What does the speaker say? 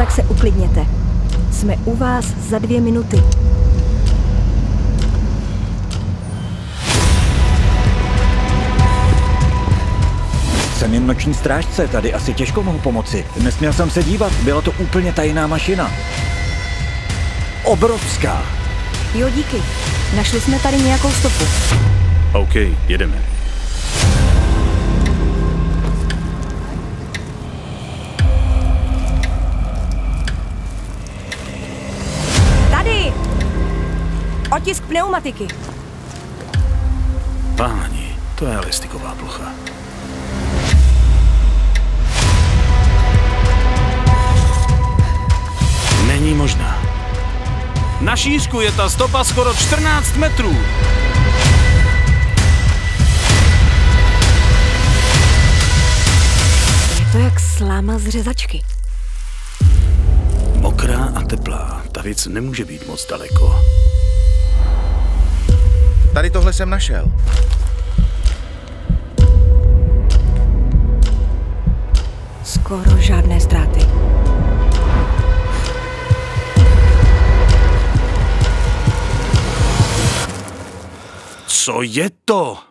tak se uklidněte. Jsme u vás za 2 minuty. Jsem jen noční strážce, tady asi těžko mohu pomoci. Nesměl jsem se dívat, byla to úplně tajná mašina. Obrovská. Jo, díky. Našli jsme tady nějakou stopu. OK, jedeme. Tady! Otisk pneumatiky. Páni, to je ale styková plocha. Není možná. Na šířku je ta stopa skoro 14 metrů. Je to jak sláma z řezačky. Mokrá a teplá. Ta věc nemůže být moc daleko. Tady tohle jsem našel. Skoro žádné ztráty. Co je to?